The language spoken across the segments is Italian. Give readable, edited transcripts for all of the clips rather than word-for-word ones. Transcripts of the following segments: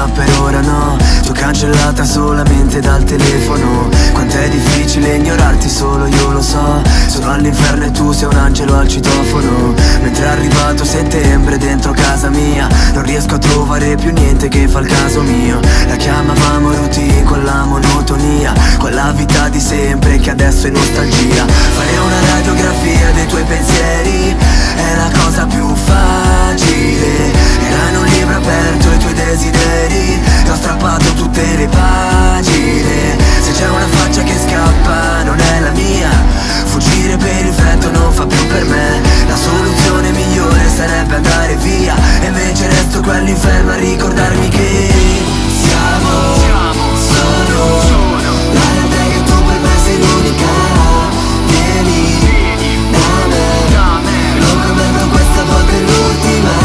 ma per ora no. Ti ho cancellata solamente dal telefono. Quant'è difficile ignorarti, solo io lo so. Sono all'inferno e tu sei un angelo al citofono. Mentre è arrivato settembre dentro casa mia, non riesco a trovare più niente che fa il caso mio. La chiamavamo routine, quella monotonia, quella vita di sempre che adesso è nostalgia. Fare una radiografia dei tuoi pensieri è la cosa più facile. Era in un libro aperto i tuoi desideri, e ho strappato tutte le pagine. Se c'è una faccia che scappa non è la mia, fuggire per il freddo non fa più per me. La soluzione migliore sarebbe andare via, e invece resto qua all'inferno a ricordarmi che siamo solo. La realtà è che tu per me sei l'unica. Vieni da me, lo prometto questa volta è l'ultima.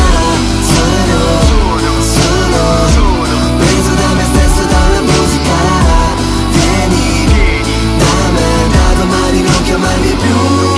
Sono preso da me stesso e dalla musica. Vieni da me, da domani non chiamarmi più.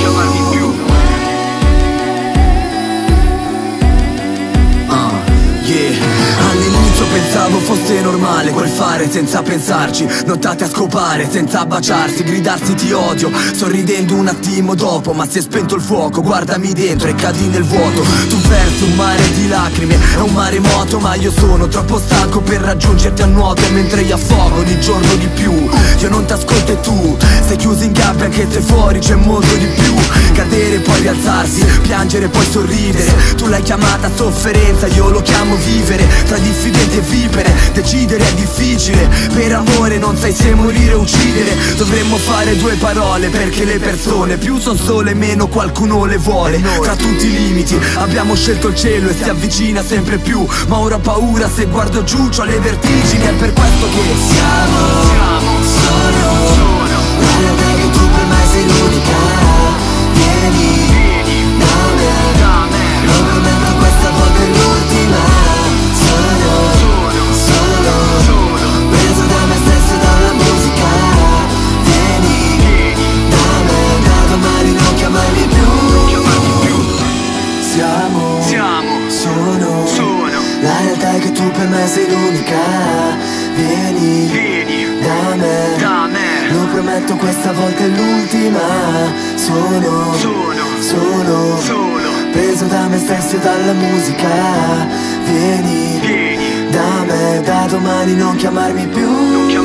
All'inizio pensavo fosse normale quel fare senza pensarci, nottate a scopare senza baciarsi, gridarsi ti odio, sorridendo un attimo dopo, ma si è spento il fuoco, guardami dentro e cadi nel vuoto. Tu versi un mare di lacrime, è un maremoto, ma io sono troppo stanco per raggiungerti a nuoto, e mentre io affogo ogni giorno di più. Io non t'ascolto e tu sei chiuso in gabbia, anche se fuori c'è molto di più. Cadere poi rialzarsi, piangere poi sorridere, tu l'hai chiamata sofferenza, io lo chiamo vivere. Tra diffidenti e vipere, decidere è difficile. Per amore non sai se morire o uccidere. Dovremmo fare due parole perché le persone più son sole, meno qualcuno le vuole. Tra tutti i limiti abbiamo scelto il cielo e si avvicina sempre più, ma ora ho paura se guardo giù, c'ho le vertigini. È per questo che siamo solo. La realtà è che tu per me sei l'unica. Vieni da me, lo prometto questa volta è l'ultima. Sono preso da me stesso e dalla musica. Vieni da me, da domani non chiamarmi più. Sono la realtà è che tu per me sei l'unica. Vieni da me, lo prometto questa volta è l'ultima. Sono preso da me stesso e dalla musica. Vieni da me, da domani non chiamarmi più.